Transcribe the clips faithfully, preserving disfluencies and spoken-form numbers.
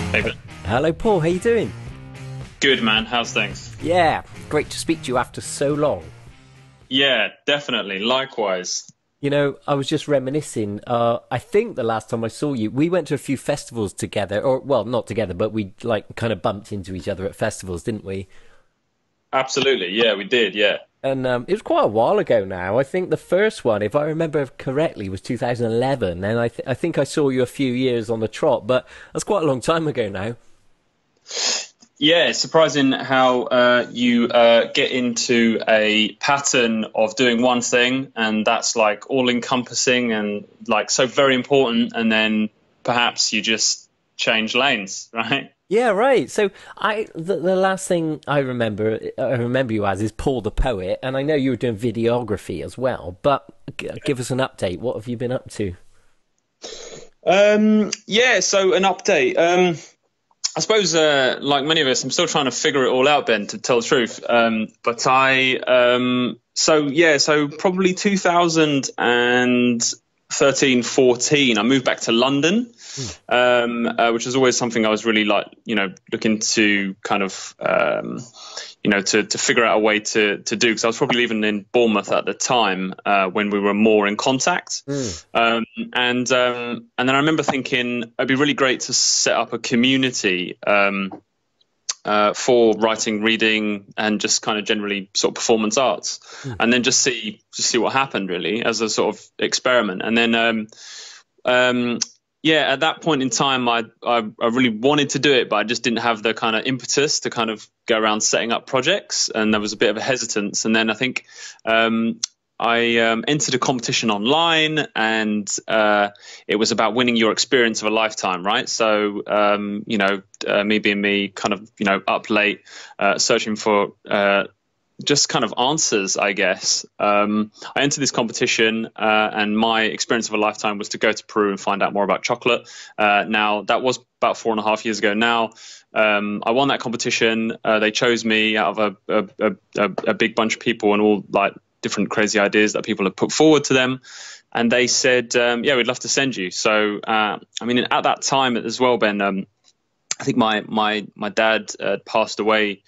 Hey, Ben. Hello, Paul. How you doing? Good, man. How's things? Yeah, great to speak to you after so long. Yeah, definitely. Likewise. You know, I was just reminiscing. Uh, I think the last time I saw you, we went to a few festivals together, or well, not together, but we like kind of bumped into each other at festivals, didn't we? Absolutely. Yeah, we did. Yeah. And um, it was quite a while ago now. I think the first one, if I remember correctly, was two thousand eleven, and I th I think I saw you a few years on the trot, but that's quite a long time ago now. Yeah, it's surprising how uh, you uh, get into a pattern of doing one thing, and that's like all encompassing and like so very important, and then perhaps you just change lanes, right? Yeah, right. So I the, the last thing I remember I remember you as is Paul the Poet, and I know you were doing videography as well. But g give us an update. What have you been up to? Um, yeah, so an update. Um, I suppose, uh, like many of us, I'm still trying to figure it all out, Ben, to tell the truth. Um, but I, um, so yeah, so probably two thousand thirteen, fourteen, I moved back to London, um, uh, which was always something I was really like, you know, looking to kind of, um, you know, to, to figure out a way to, to do, because I was probably living in Bournemouth at the time, uh, when we were more in contact. Mm. Um, and, um, and then I remember thinking it'd be really great to set up a community, um, uh, for writing, reading, and just kind of generally sort of performance arts, Mm. and then just see, just see what happened really as a sort of experiment. And then, um, um, yeah, at that point in time, I, I I really wanted to do it, but I just didn't have the kind of impetus to kind of go around setting up projects, and there was a bit of a hesitance. And then I think um, I um, entered a competition online, and uh, it was about winning your experience of a lifetime, right? So um, you know, uh, me being me, kind of you know up late, uh, searching for. Uh, just kind of answers, I guess. Um, I entered this competition, uh, and my experience of a lifetime was to go to Peru and find out more about chocolate. Uh, now, that was about four and a half years ago now. Um, I won that competition. Uh, they chose me out of a, a, a, a big bunch of people and all like different crazy ideas that people had put forward to them. And they said, um, yeah, we'd love to send you. So, uh, I mean, at that time as well, Ben, um, I think my, my, my dad uh, passed away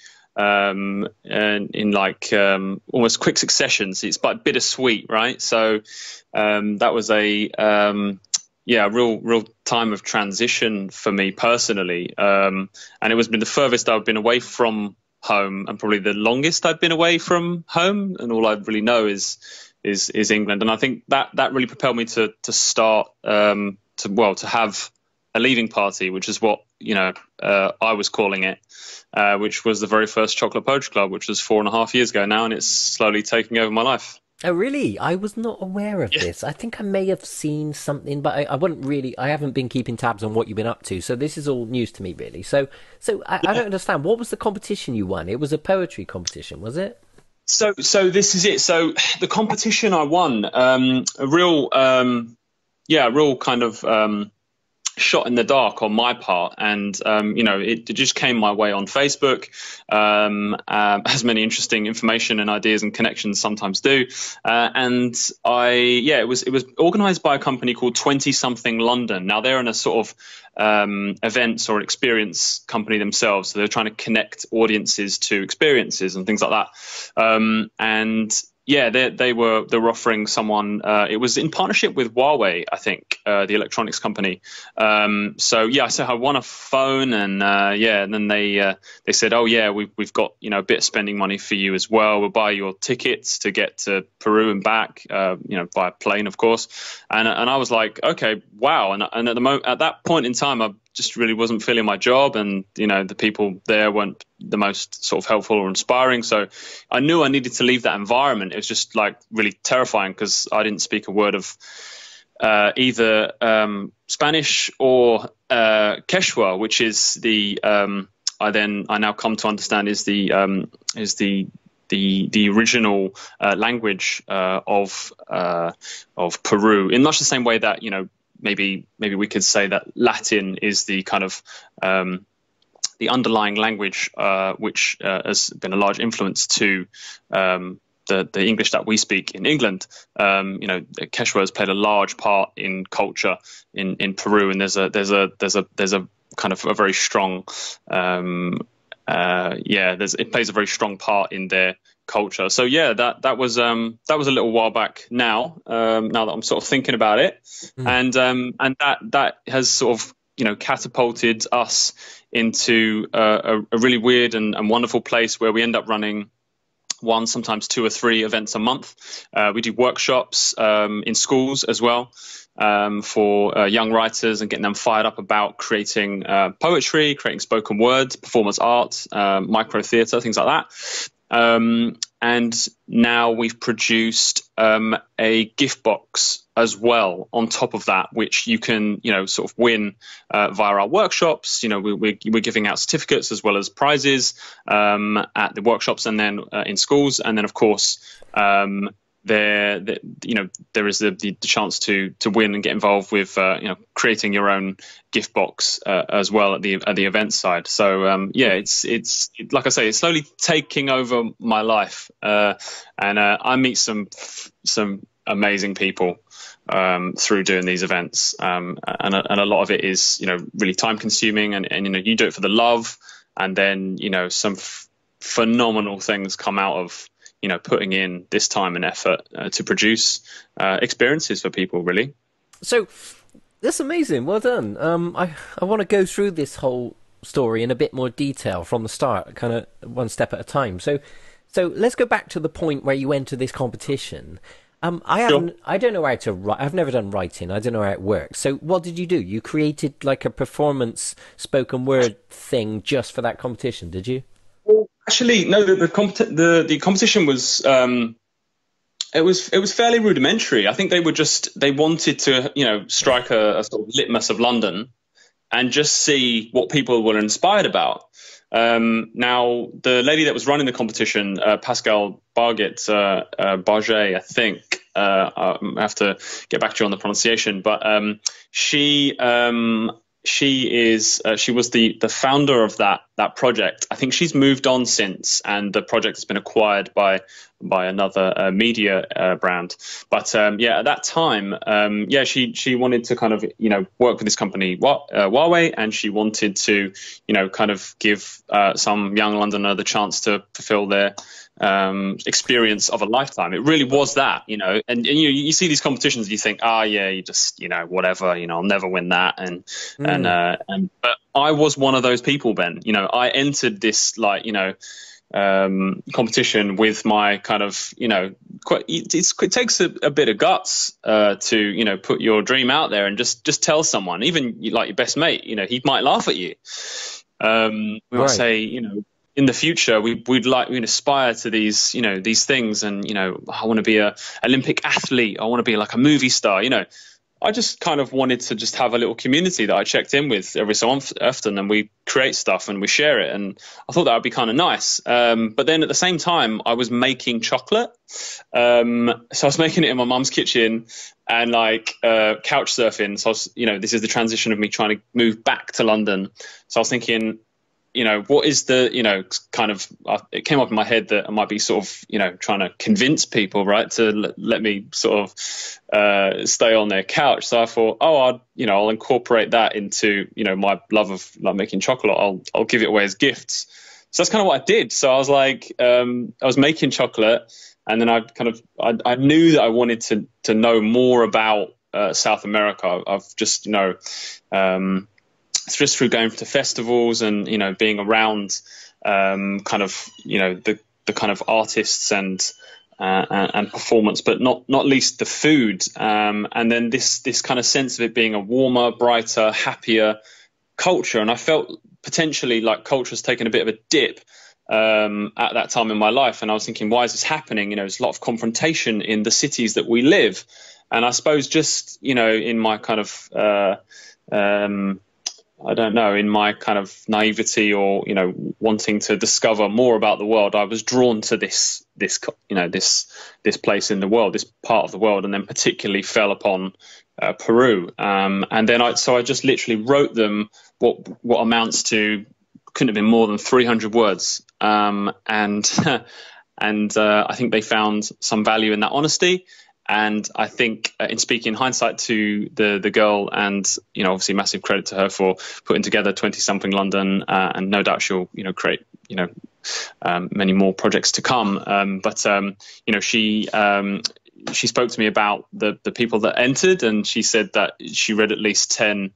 um and in like um almost quick succession, so it's quite bittersweet, right? So um that was a um yeah real real time of transition for me personally, um and it was been the furthest I've been away from home, and probably the longest I've been away from home, and all I really know is is is England. And I think that that really propelled me to to start um to well to have a leaving party, which is what you know uh, I was calling it, uh, which was the very first Chocolate Poetry Club, which was four and a half years ago now, and it's slowly taking over my life. Oh, really? I was not aware of Yeah. this. I think I may have seen something, but I, I wouldn't really. I haven't been keeping tabs on what you've been up to, so this is all news to me, really. So, so I, I don't understand. What was the competition you won? It was a poetry competition, was it? So, so this is it. So the competition I won, um, a real, um, yeah, a real kind of. Um, shot in the dark on my part, and um, you know it, it just came my way on Facebook, um, um, as many interesting information and ideas and connections sometimes do, uh, and I yeah it was it was organized by a company called twenty something London. Now they're in a sort of um, events or experience company themselves, so they're trying to connect audiences to experiences and things like that, um, and yeah, they they were they were offering someone. Uh, it was in partnership with Huawei, I think, uh, the electronics company. Um, so yeah, so I won a phone, and uh, yeah, and then they uh, they said, oh yeah, we've we've got you know a bit of spending money for you as well. We'll buy your tickets to get to Peru and back, uh, you know, by plane, of course. And and I was like, okay, wow. And and at the moment, at that point in time, I just really wasn't feeling my job, and you know the people there weren't the most sort of helpful or inspiring, so I knew I needed to leave that environment. It was just like really terrifying because I didn't speak a word of uh, either um, Spanish or uh, Quechua, which is the um, I then I now come to understand is the um, is the the the original uh, language uh, of uh, of Peru, in much the same way that you know maybe maybe we could say that Latin is the kind of um, the underlying language uh, which uh, has been a large influence to um, the, the English that we speak in England. Um, you know, Quechua has played a large part in culture in, in Peru, and there's a there's a there's a there's a kind of a very strong, um, uh, yeah, there's, it plays a very strong part in their culture. So yeah, that that was um, that was a little while back now. Um, now that I'm sort of thinking about it, Mm. and um, and that that has sort of, you know, catapulted us into uh, a, a really weird and, and wonderful place where we end up running one, sometimes two or three events a month. Uh, we do workshops um, in schools as well, um, for uh, young writers, and getting them fired up about creating uh, poetry, creating spoken word, performance art, um, micro theatre, things like that. Um, and now we've produced um, a gift box as well on top of that, which you can, you know, sort of win uh, via our workshops. You know, we, we're, we're giving out certificates as well as prizes um, at the workshops, and then uh, in schools. And then, of course, um, there, the, you know, there is the, the chance to to win and get involved with, uh, you know, creating your own gift box uh, as well at the at the event side. So um, yeah, it's it's it, like I say, it's slowly taking over my life, uh, and uh, I meet some some amazing people um, through doing these events, um, and a, and a lot of it is, you know, really time consuming, and, and you know, you do it for the love, and then, you know, some f- phenomenal things come out of, you know, putting in this time and effort uh, to produce uh, experiences for people, really. So that's amazing. Well done. Um, I I want to go through this whole story in a bit more detail from the start, kind of one step at a time. So so let's go back to the point where you entered this competition. Um, I haven't. Sure. I don't know how to write. I've never done writing. I don't know how it works. So what did you do? You created like a performance spoken word thing just for that competition, did you? Well, actually, no. The the, competi- the, the competition was um, it was it was fairly rudimentary. I think they were just they wanted to, you know, strike a, a sort of litmus of London and just see what people were inspired about. Um, now, the lady that was running the competition, uh, Pascal Barget, uh, uh, Barget, I think, uh, I have to get back to you on the pronunciation, but um, she um, she is uh, she was the the founder of that that project. I think she's moved on since, and the project has been acquired by by another uh, media uh, brand. But um, yeah, at that time, um, yeah, she she wanted to kind of, you know, work with this company, Wa- uh, Huawei, and she wanted to, you know, kind of give uh, some young Londoner the chance to fulfill their um, experience of a lifetime. It really was that, you know, and, and you you see these competitions, you think, ah, oh, yeah, you just, you know, whatever, you know, I'll never win that, and and Mm. uh, and but I was one of those people, Ben. You know, I entered this, like, you know, um, competition with my kind of, you know, quite, it's, it takes a, a bit of guts uh, to, you know, put your dream out there and just just tell someone, even like your best mate, you know, he might laugh at you. Um, we might Right. say, you know, in the future we, we'd like, we aspire to these, you know, these things, and, you know, I want to be a Olympic athlete, I want to be like a movie star, you know. I just kind of wanted to just have a little community that I checked in with every so often, and we create stuff and we share it. And I thought that would be kind of nice. Um, but then at the same time, I was making chocolate. Um, so I was making it in my mum's kitchen, and like uh, couch surfing. So I was, you know, this is the transition of me trying to move back to London. So I was thinking, you know, what is the, you know, kind of, uh, it came up in my head that I might be sort of, you know, trying to convince people, right, to l- let me sort of uh, stay on their couch. So I thought, oh, I'll, you know, I'll incorporate that into, you know, my love of like making chocolate. I'll, I'll give it away as gifts. So that's kind of what I did. So I was like, um, I was making chocolate, and then I kind of, I, I knew that I wanted to, to know more about uh, South America. I've just, you know, um, it's just through going to festivals and, you know, being around um, kind of, you know, the, the kind of artists and uh, and, and performance, but not not least the food. Um, and then this this kind of sense of it being a warmer, brighter, happier culture. And I felt potentially like culture's taken a bit of a dip um, at that time in my life. And I was thinking, why is this happening? You know, there's a lot of confrontation in the cities that we live. And I suppose just, you know, in my kind of uh, um, I don't know, in my kind of naivety, or, you know, wanting to discover more about the world, I was drawn to this, this, you know, this, this place in the world, this part of the world, and then particularly fell upon uh, Peru. Um, and then I, so I just literally wrote them what, what amounts to, couldn't have been more than three hundred words. Um, and, and uh, I think they found some value in that honesty. And I think, uh, in speaking in hindsight to the the girl, and you know, obviously massive credit to her for putting together twenty something London, uh, and no doubt she'll you know create you know um, many more projects to come. Um, but um, you know, she. Um, she spoke to me about the, the people that entered, and she said that she read at least ten,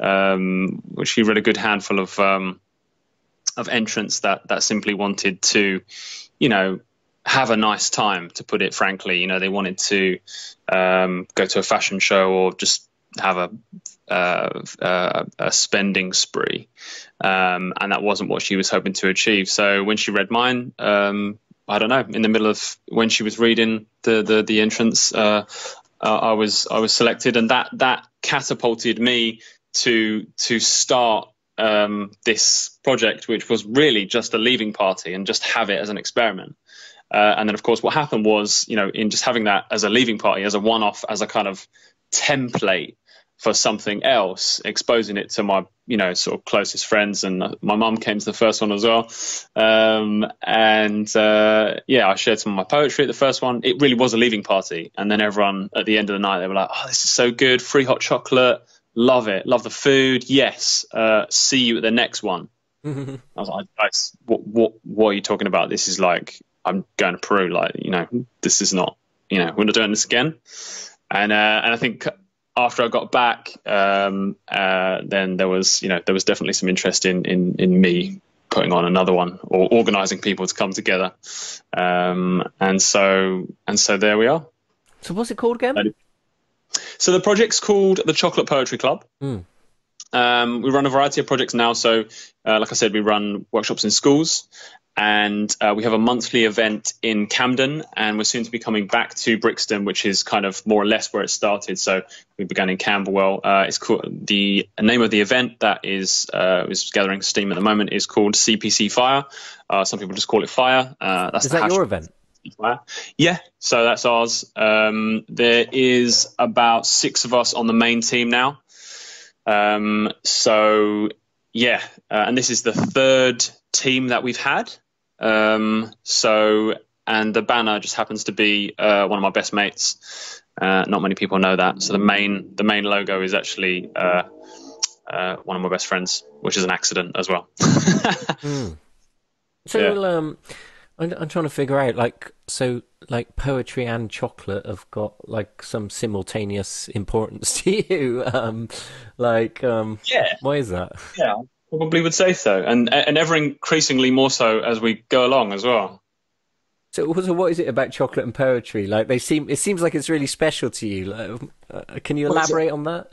um, she read a good handful of, um, of entrants that, that simply wanted to, you know, have a nice time, to put it frankly. You know, they wanted to, um, go to a fashion show or just have a, uh, uh, a spending spree. Um, and that wasn't what she was hoping to achieve. So when she read mine, um, I don't know, in the middle of when she was reading the the, the entrance, uh, uh, I was I was selected, and that that catapulted me to to start um, this project, which was really just a leaving party and just have it as an experiment. Uh, and then, of course, what happened was, you know, in just having that as a leaving party, as a one-off, as a kind of template for something else, exposing it to my, you know, sort of closest friends, and my mum came to the first one as well. Um, and uh, yeah, I shared some of my poetry at the first one. It really was a leaving party. And then everyone at the end of the night, they were like, "Oh, this is so good! Free hot chocolate, love it, love the food. Yes, uh, see you at the next one." I was like, "Guys, what, what, what are you talking about? This is like, I'm going to Peru. Like, you know, this is not, you know, we're not doing this again." And uh, and I think after I got back, um, uh, then there was, you know, there was definitely some interest in, in, in me putting on another one, or organising people to come together. Um, and so, and so there we are. So what's it called again? So the project's called the Chocolate Poetry Club. Mm. Um, we run a variety of projects now. So, uh, like I said, we run workshops in schools, and uh, we have a monthly event in Camden, and we're soon to be coming back to Brixton, which is kind of more or less where it started. So we began in Camberwell. Uh, it's called, the name of the event that is uh, is gathering steam at the moment is called C P C Fire. Uh, some people just call it Fire. Uh, that's is the that hashtag. Your event? Fire. Yeah, so that's ours. Um, there is about six of us on the main team now. Um, so yeah, uh, and this is the third team that we've had. Um, so, and the banner just happens to be uh, one of my best mates. Uh, not many people know that. So the main the main logo is actually uh, uh, one of my best friends, which is an accident as well. mm. So Yeah. um, I'm, I'm trying to figure out, like, so like poetry and chocolate have got like some simultaneous importance to you. Um, like, um, Yeah. why is that? Yeah. Probably would say so, and and ever increasingly more so as we go along as well. So, so what is it about chocolate and poetry? Like, they seem, it seems like it's really special to you. Like, uh, can you elaborate on that?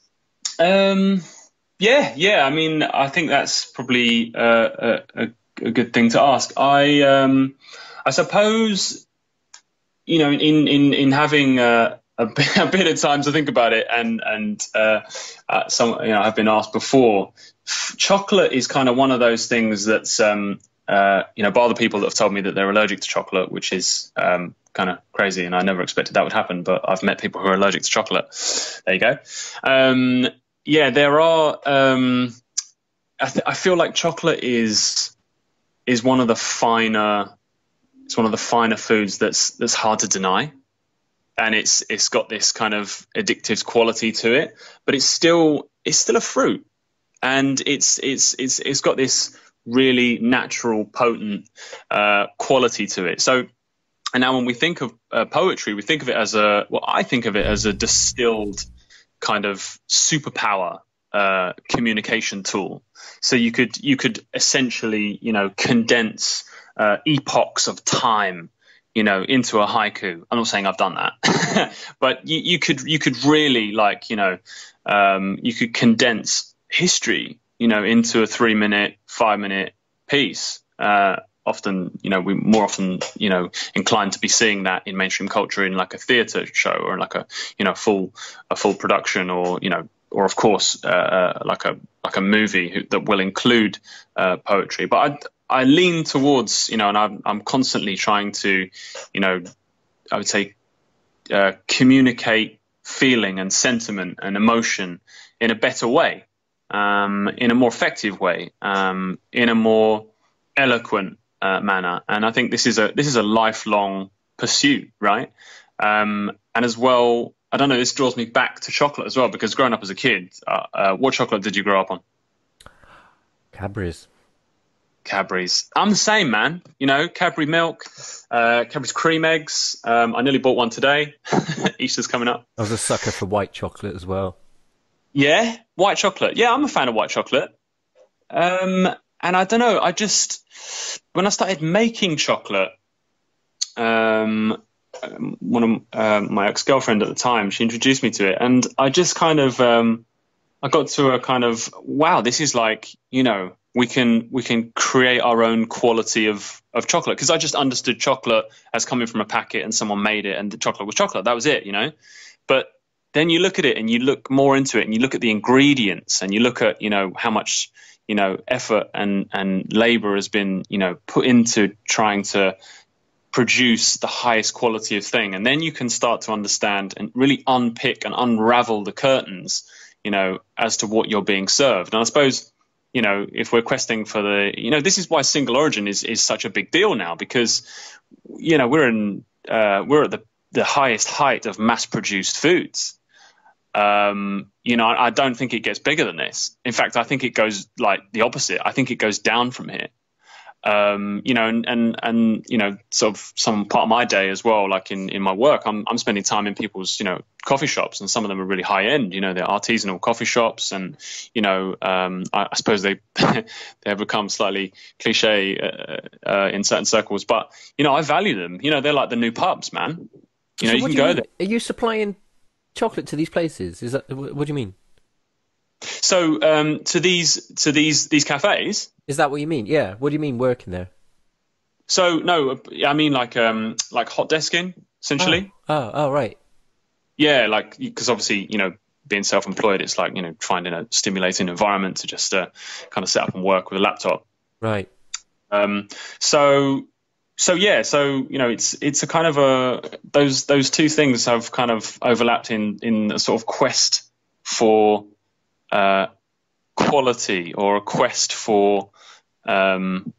Um, yeah, yeah. I mean, I think that's probably uh, a, a good thing to ask. I um, I suppose, you know, in in in having uh, a, bit, a bit of time to think about it, and and uh, uh, some, you know, I've been asked before. Chocolate is kind of one of those things that's, um, uh, you know, by the people that have told me that they're allergic to chocolate, which is um, kind of crazy, and I never expected that would happen, but I've met people who are allergic to chocolate. There you go. Um, yeah, there are. Um, I, th- I feel like chocolate is is one of the finer. It's one of the finer foods that's that's hard to deny, and it's it's got this kind of addictive quality to it, but it's still it's still a fruit. And it's it's it's it's got this really natural, potent uh, quality to it. So, and now when we think of uh, poetry, we think of it as a well, I think of it as a distilled kind of superpower uh, communication tool. So you could you could essentially, you know, condense uh, epochs of time, you know, into a haiku. I'm not saying I've done that, but you, you could you could really, like, you know, um, you could condense history, you know, into a three minute, five minute piece. Uh, often, you know, we more often, you know, inclined to be seeing that in mainstream culture in like a theatre show or like a, you know, full a full production, or, you know, or of course, uh, like a like a movie who, that will include uh, poetry. But I I lean towards, you know, and I'm I'm constantly trying to, you know, I would say, uh, communicate feeling and sentiment and emotion in a better way. Um, in a more effective way, um, in a more eloquent uh, manner, and I think this is a this is a lifelong pursuit, right? Um, and as well, I don't know, this draws me back to chocolate as well, because growing up as a kid, uh, uh, what chocolate did you grow up on? Cadbury's. Cadbury's. I'm the same, man. You know, Cadbury milk, uh, Cadbury's cream eggs. Um, I nearly bought one today. Easter's coming up. I was a sucker for white chocolate as well. Yeah, white chocolate. Yeah, I'm a fan of white chocolate. Um, and I don't know, I just, when I started making chocolate, um, um, one of uh, my ex-girlfriend at the time, she introduced me to it, and I just kind of, um, I got to a kind of, wow, this is like, you know, we can we can create our own quality of of chocolate, because I just understood chocolate as coming from a packet and someone made it and the chocolate was chocolate. That was it, you know. But then you look at it and you look more into it and you look at the ingredients and you look at, you know, how much, you know, effort and and labor has been, you know, put into trying to produce the highest quality of thing, and then you can start to understand and really unpick and unravel the curtains, you know, as to what you're being served. And I suppose, you know, if we're questing for the, you know, this is why single origin is is such a big deal now, because, you know, we're in uh, we're at the the highest height of mass produced foods. Um, you know, I, I don't think it gets bigger than this. In fact, I think it goes like the opposite. I think it goes down from here. Um, you know, and, and, and, you know, sort of some part of my day as well, like in, in my work, I'm, I'm spending time in people's, you know, coffee shops, and some of them are really high end, you know, they're artisanal coffee shops. And, you know, um, I, I suppose they, they have become slightly cliche, uh, uh, in certain circles, but, you know, I value them. You know, they're like the new pubs, man. You know, So you what can do you go mean? there. Are you supplying chocolate to these places? Is that wh- what do you mean? So, um, to these, to these, these cafes. Is that what you mean? Yeah. What do you mean working there? So no, I mean like, um, like hot desking, Oh, essentially. oh, oh, right, Yeah, like, because obviously, you know, being self-employed, it's like, you know, finding a stimulating environment to just uh, kind of set up and work with a laptop. right. Um, so, so yeah, so you know, it's it's a kind of a those those two things have kind of overlapped in in a sort of quest for uh, quality, or a quest for um,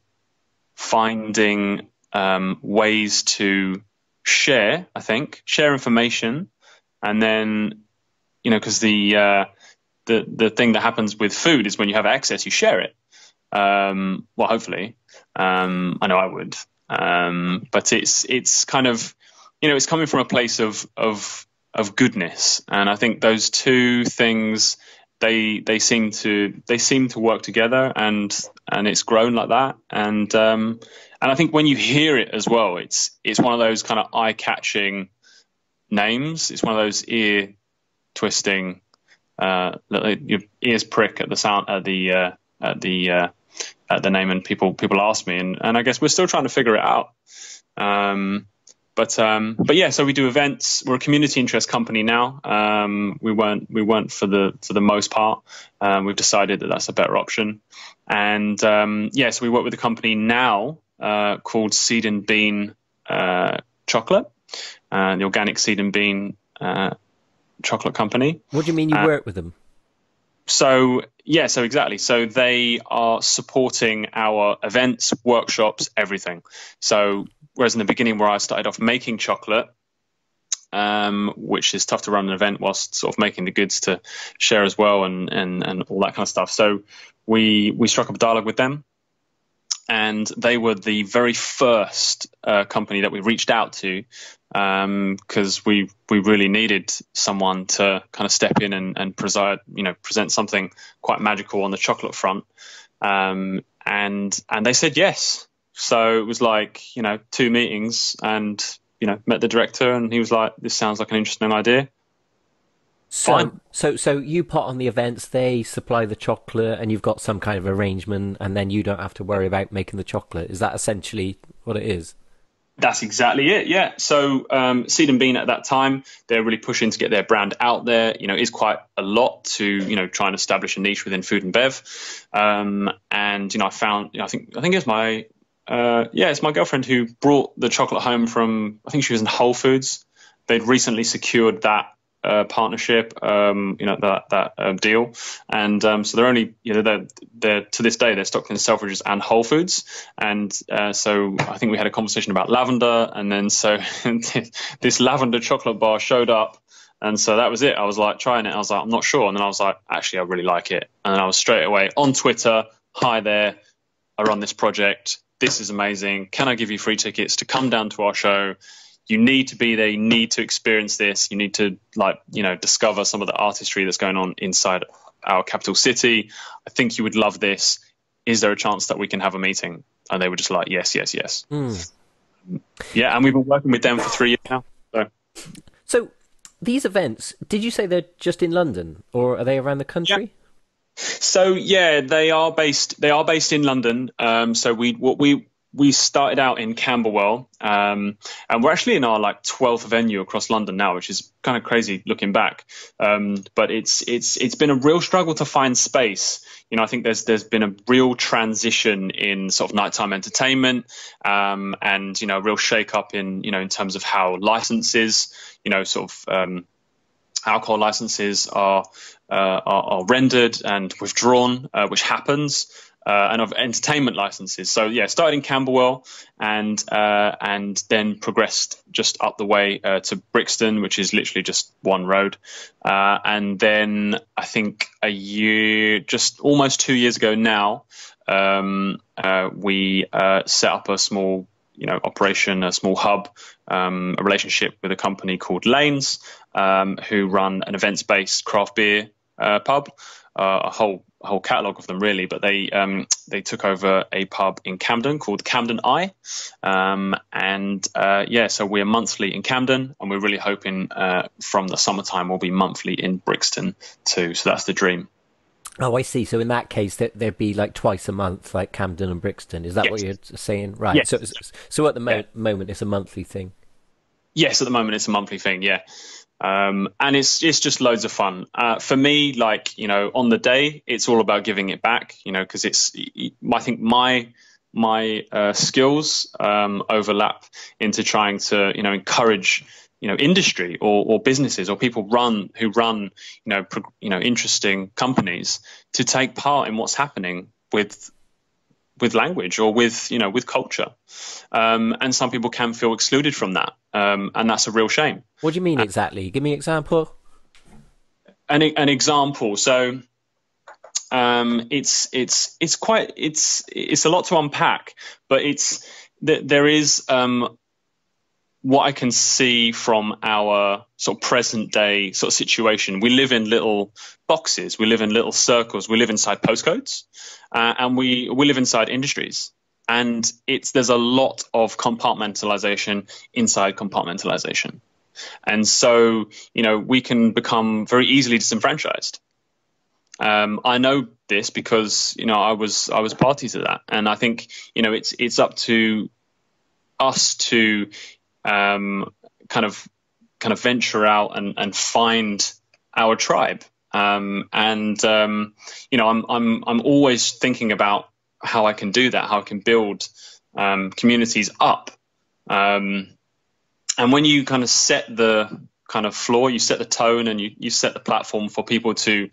finding um, ways to share. I think share information, and then, you know, because the uh, the the thing that happens with food is when you have excess, you share it. Um, well, hopefully, um, I know I would. Um, but it's it's kind of, you know, it's coming from a place of of of goodness, and I think those two things, they they seem to they seem to work together, and and it's grown like that. And um, and I think when you hear it as well, it's it's one of those kind of eye catching names. It's one of those ear twisting, uh, your ears prick at the sound, at the uh, at the uh, at the name, and people people ask me, and, and I guess we're still trying to figure it out. Um, but um, but yeah, so we do events. We're a community interest company now. Um, we weren't we weren't for the for the most part. Um, we've decided that that's a better option, and um, yeah, so we work with a company now uh, called Seed and Bean uh, Chocolate, uh, the organic seed and bean uh, chocolate company. What do you mean you Uh, work with them? So yeah, so exactly. So they are supporting our events, workshops, everything. So whereas in the beginning, where I started off making chocolate, um, which is tough to run an event whilst sort of making the goods to share as well, and and and all that kind of stuff. So we we struck up a dialogue with them, and they were the very first uh, company that we reached out to, because um, we we really needed someone to kind of step in and, and preside, you know, present something quite magical on the chocolate front, um, and and they said yes. So it was like, you know, two meetings, and, you know, met the director, and he was like, "This sounds like an interesting idea." So, Fine. so, so you put on the events, they supply the chocolate, and you've got some kind of arrangement, and then you don't have to worry about making the chocolate. Is that essentially what it is? That's exactly it. Yeah. So um, Seed and Bean at that time, they're really pushing to get their brand out there. You know, it's quite a lot to, you know, try and establish a niche within food and bev. Um, and, you know, I found, you know, I think, I think it was my, uh, yeah, it's my girlfriend who brought the chocolate home from, I think she was in Whole Foods. They'd recently secured that uh, partnership, um, you know, that that uh, deal, and um, so they're only, you know, they're, they're to this day they're stocked in Selfridges and Whole Foods, and uh, so I think we had a conversation about lavender, and then so this lavender chocolate bar showed up. And so that was it. I was like trying it. I was like, I'm not sure. And then I was like, actually, I really like it. And then I was straight away on Twitter. Hi there. I run this project. This is amazing. Can I give you free tickets to come down to our show? You need to be there. You need to experience this. You need to, like, you know, discover some of the artistry that's going on inside our capital city. I think you would love this. Is there a chance that we can have a meeting? And they were just like, yes, yes, yes. Mm. Yeah. And we've been working with them for three years now. So. So these events, did you say they're just in London, or are they around the country? Yeah. So yeah, they are based. They are based in London. Um, so we what we we started out in Camberwell, um, and we're actually in our like twelfth venue across London now, which is kind of crazy looking back. Um, but it's it's it's been a real struggle to find space. You know, I think there's there's been a real transition in sort of nighttime entertainment, um, and you know, a real shake up in you know in terms of how licenses, you know, sort of um, alcohol licenses are. Uh, are, are rendered and withdrawn, uh, which happens, uh, and of entertainment licenses. So yeah, started in Camberwell and uh, and then progressed just up the way uh, to Brixton, which is literally just one road. Uh, and then I think a year, just almost two years ago now, um, uh, we uh, set up a small, you know, operation, a small hub, um, a relationship with a company called Lanes, um, who run an events-based craft beer Uh, pub, uh, a whole a whole catalogue of them really, but they um, they took over a pub in Camden called Camden Eye, um, and uh, yeah, so we're monthly in Camden, and we're really hoping uh, from the summertime we'll be monthly in Brixton too. So that's the dream. Oh, I see. So in that case, there, there'd be like twice a month, like Camden and Brixton. Is that yes. what you're saying? Right. Yes. So so at the mo- yeah. moment, it's a monthly thing. Yes, at the moment it's a monthly thing. Yeah. Um, and it's it's just loads of fun. Uh, for me, like, you know, on the day, it's all about giving it back, you know, because it's, I think my my uh, skills um, overlap into trying to, you know, encourage, you know, industry or, or businesses or people run who run, you know, pro, you know, interesting companies to take part in what's happening with with language or with, you know, with culture. Um, and some people can feel excluded from that. Um, and that's a real shame. What do you mean exactly? Give me an example. An, an example. So um, it's it's it's quite it's it's a lot to unpack, but it's there is um, what I can see from our sort of present day sort of situation. We live in little boxes. We live in little circles. We live inside postcodes, uh, and we we live inside industries. And it's there's a lot of compartmentalization inside compartmentalization. And so, you know, we can become very easily disenfranchised. Um, I know this because, you know, I was I was party to that. And I think, you know, it's it's up to us to um, kind of kind of venture out and, and find our tribe. Um, and, um, you know, I'm I'm I'm always thinking about how I can do that, how I can build um, communities up. Um, and when you kind of set the kind of floor, you set the tone and you, you set the platform for people to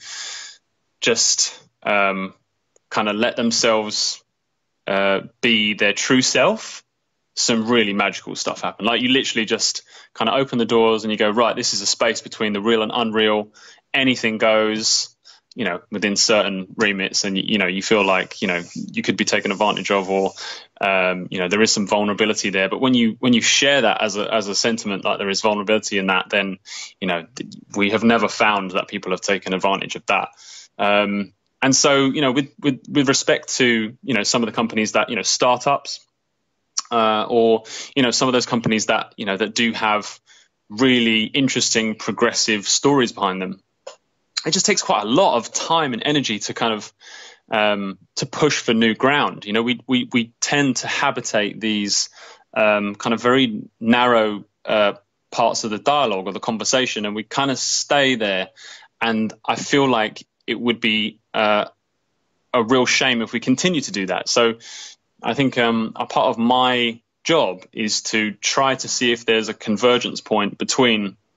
just um, kind of let themselves uh, be their true self, some really magical stuff happen. Like you literally just kind of open the doors and you go, right, this is a space between the real and unreal. Anything goes. You know, within certain remits, and you know, you feel like you know you could be taken advantage of, or um, you know, there is some vulnerability there. But when you when you share that as a as a sentiment, like there is vulnerability in that, then you know we have never found that people have taken advantage of that. Um, and so, you know, with with with respect to you know some of the companies that you know startups, uh, or you know some of those companies that you know that do have really interesting progressive stories behind them. It just takes quite a lot of time and energy to kind of um, to push for new ground. You know, we we we tend to habitate these um, kind of very narrow uh, parts of the dialogue or the conversation, and we kind of stay there. And I feel like it would be uh, a real shame if we continue to do that. So I think um, a part of my job is to try to see if there's a convergence point between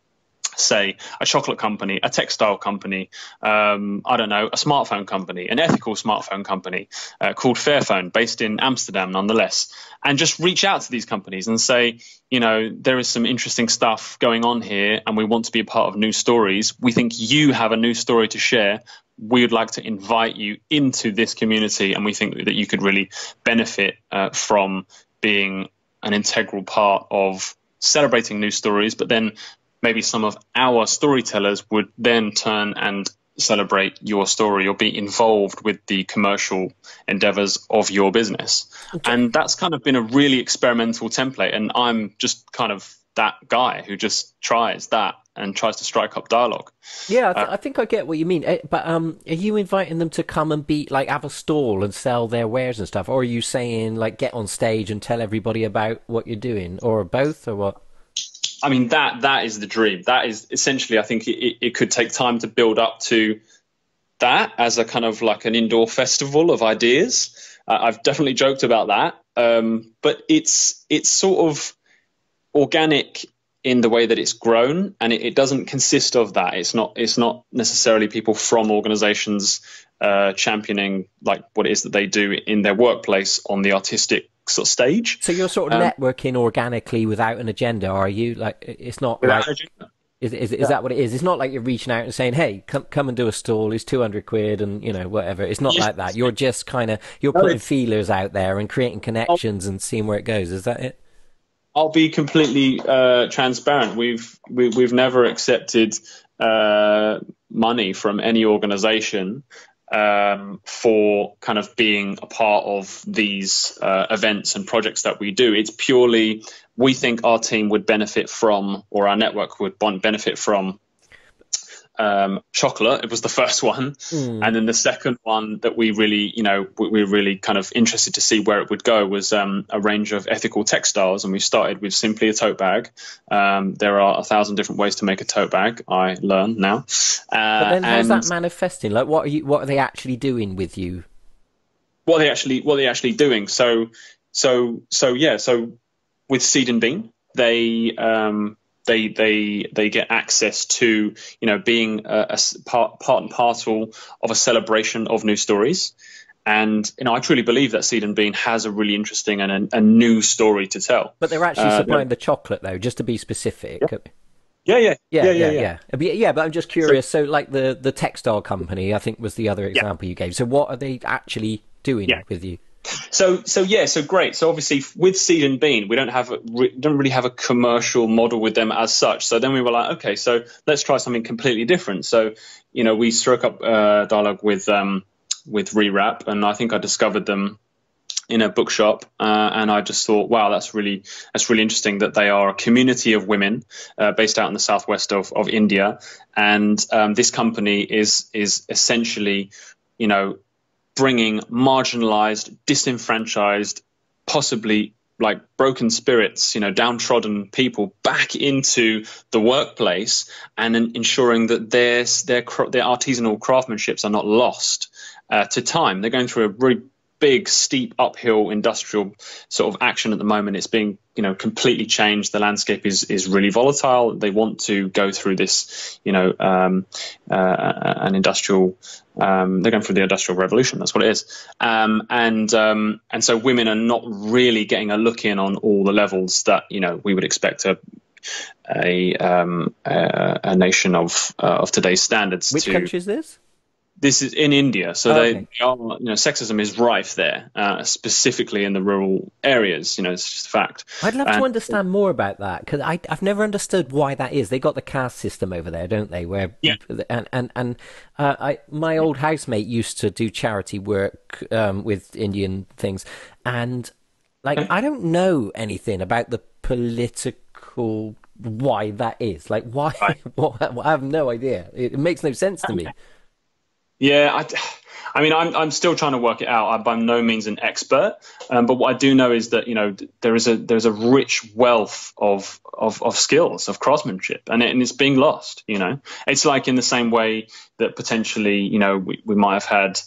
say a chocolate company, a textile company, um, I don't know, a smartphone company, an ethical smartphone company uh, called Fairphone, based in Amsterdam nonetheless, and just reach out to these companies and say, you know, there is some interesting stuff going on here and we want to be a part of new stories. We think you have a new story to share. We would like to invite you into this community, and we think that you could really benefit uh, from being an integral part of celebrating new stories, but then maybe some of our storytellers would then turn and celebrate your story or be involved with the commercial endeavors of your business. Okay. And that's kind of been a really experimental template. And I'm just kind of that guy who just tries that and tries to strike up dialogue. Yeah, I, th uh, I think I get what you mean. But um, are you inviting them to come and be like have a stall and sell their wares and stuff? Or are you saying like get on stage and tell everybody about what you're doing, or both, or what? I mean, that that is the dream. That is essentially, I think it, it could take time to build up to that as a kind of like an indoor festival of ideas. Uh, I've definitely joked about that. Um, but it's it's sort of organic in the way that it's grown, and it, it doesn't consist of that. It's not it's not necessarily people from organizations uh, championing like what it is that they do in their workplace on the artistic sort of stage. So you're sort of um, networking organically without an agenda, are you? Like it's not like is is, is yeah. that what it is? It's not like you're reaching out and saying, "Hey, come come and do a stall. It's two hundred quid," and you know whatever. It's not yes. like that. You're just kind of you're putting feelers out there and creating connections and seeing where it goes. Is that it? I'll be completely uh, transparent. We've we, we've never accepted uh, money from any organization um, for kind of being a part of these uh, events and projects that we do. It's purely we think our team would benefit from, or our network would benefit from, um, chocolate. It was the first one. Mm. And then the second one that we really, you know, we, we were really kind of interested to see where it would go was um, a range of ethical textiles. And we started with simply a tote bag. Um, there are a thousand different ways to make a tote bag, I learn now. Uh, but then how's and that manifesting? Like, what are you, what are they actually doing with you? What are they actually, what are they actually doing? So, so, so, yeah. So with Seed and Bean, they, um, They they they get access to, you know, being a, a part part and parcel of a celebration of new stories, and you know I truly believe that Seed and Bean has a really interesting and a, a new story to tell. But they're actually uh, supplying the chocolate though, just to be specific. Yeah. Yeah, yeah, yeah, yeah, yeah, yeah. Yeah, yeah but I'm just curious. So, so like the the textile company, I think was the other example yeah. you gave. So what are they actually doing yeah. with you? So, so yeah, so great. So obviously with Seed and Bean, we don't have a, don't really have a commercial model with them as such. So then we were like, okay, so let's try something completely different. So, you know, we struck up uh, dialogue with um, with Rewrap, and I think I discovered them in a bookshop, uh, and I just thought, wow, that's really that's really interesting that they are a community of women uh, based out in the southwest of of India, and um, this company is is essentially, you know, bringing marginalized, disenfranchised, possibly like broken spirits, you know, downtrodden people back into the workplace, and ensuring that their their their artisanal craftsmanships are not lost uh, to time. They're going through a really big, steep uphill industrial sort of action at the moment. It's being, you know, completely changed. The landscape is is really volatile. They want to go through this, you know, um, uh, an industrial. Um, they're going through the industrial revolution. That's what it is. Um, and um, and so women are not really getting a look in on all the levels that, you know, we would expect a a um, a, a nation of uh, of today's standards. Which to, country is this? This is in India, so oh, they, okay. they are, you know, sexism is rife there, uh, specifically in the rural areas. You know, it's just a fact. I'd love and, to understand more about that, because I've never understood why that is. They got the caste system over there, don't they? Where yeah. and and and uh, I, my old housemate used to do charity work um, with Indian things, and like okay. I don't know anything about the political why that is. Like why? Right. Well, I have no idea. It, it makes no sense to me. Yeah, I, I mean, I'm I'm still trying to work it out. I'm by no means an expert, um, but what I do know is that, you know, there is a there's a rich wealth of of, of skills, of craftsmanship, and, it, and it's being lost. You know, it's like in the same way that potentially, you know, we, we might have had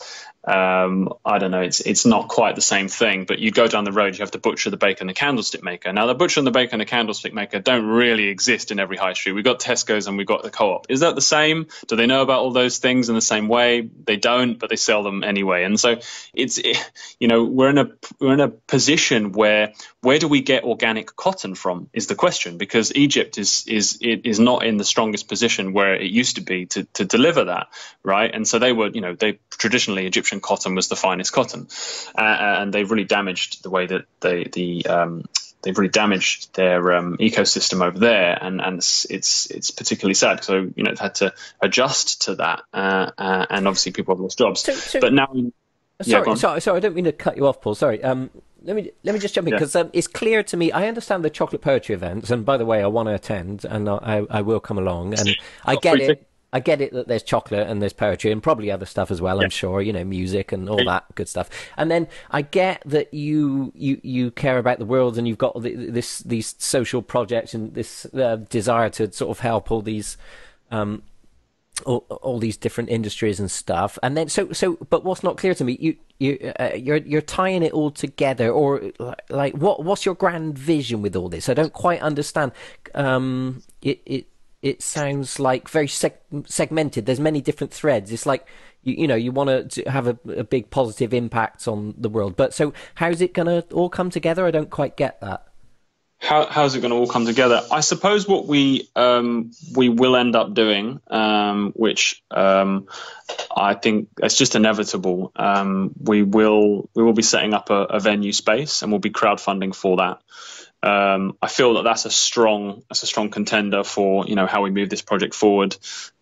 um, I don't know, it's it's not quite the same thing. But you go down the road, you have the butcher, the baker, and the candlestick maker. Now, the butcher and the baker and the candlestick maker don't really exist in every high street. We've got Tesco's and we've got the Co-op. Is that the same? Do they know about all those things in the same way? They don't, but they sell them anyway. And so it's, you know, we're in a we're in a position where where do we get organic cotton from is the question, because Egypt is is it is not in the strongest position where it used to be to to deliver that, right? And so they were, you know, they traditionally Egyptian cotton was the finest cotton, uh, and they've really damaged the way that they the um, they've really damaged their um, ecosystem over there, and and it's it's, it's particularly sad. So you know, they've had to adjust to that, uh, uh, and obviously people have lost jobs. So, so, but now, sorry, yeah, sorry, sorry, I don't mean to cut you off, Paul. Sorry. Um, let me let me just jump in, because yeah. um, it's clear to me. I understand the chocolate poetry events, and by the way, I want to attend, and I I will come along, and I get it. I get it that there's chocolate and there's poetry and probably other stuff as well, yeah. I'm sure, you know, music and all that good stuff. And then I get that you you, you care about the world, and you've got this these social projects and this uh, desire to sort of help all these um, all, all these different industries and stuff. And then so so, but what's not clear to me, you you uh, you're you're tying it all together, or like what what's your grand vision with all this? I don't quite understand. Um, it it. It sounds like very seg segmented. There's many different threads. It's like, you, you know, you want to have a, a big positive impact on the world. But so how's it going to all come together? I don't quite get that. How, how's it going to all come together? I suppose what we um, we will end up doing, um, which um, I think it's just inevitable. Um, we will we will be setting up a, a venue space, and we'll be crowdfunding for that. Um, I feel that that's a strong that's a strong contender for, you know, how we move this project forward.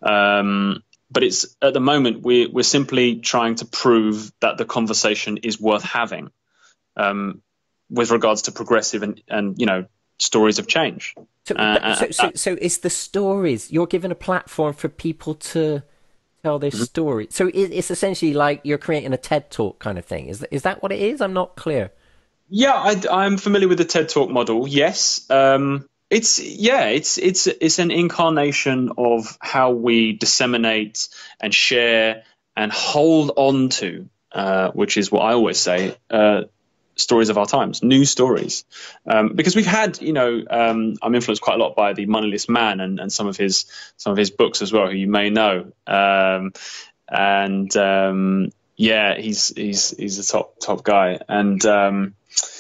Um, but it's at the moment we're we're simply trying to prove that the conversation is worth having, um, with regards to progressive and, and you know, stories of change. So, uh, so, so, so it's the stories. You're given a platform for people to tell their mm-hmm. story. So it's essentially like you're creating a TED Talk kind of thing. Is that, is that what it is? I'm not clear. Yeah, I, I'm familiar with the TED Talk model. Yes, um, it's yeah, it's it's it's an incarnation of how we disseminate and share and hold on to, uh, which is what I always say, uh, stories of our times, new stories, um, because we've had, you know, um, I'm influenced quite a lot by the Moneyless Man and, and some of his some of his books as well, who you may know, um, and um, yeah, he's he's he's a top top guy, and um,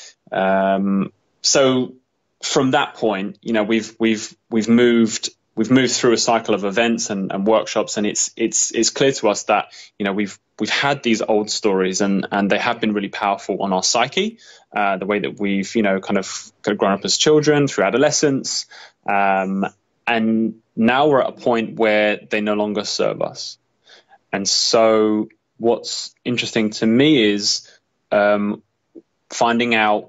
um, so from that point, you know, we've we've we've moved we've moved through a cycle of events and, and workshops, and it's it's it's clear to us that, you know, we've we've had these old stories, and and they have been really powerful on our psyche, uh, the way that we've, you know, kind of, kind of grown up as children through adolescence, um, and now we're at a point where they no longer serve us. And so what's interesting to me is um, finding out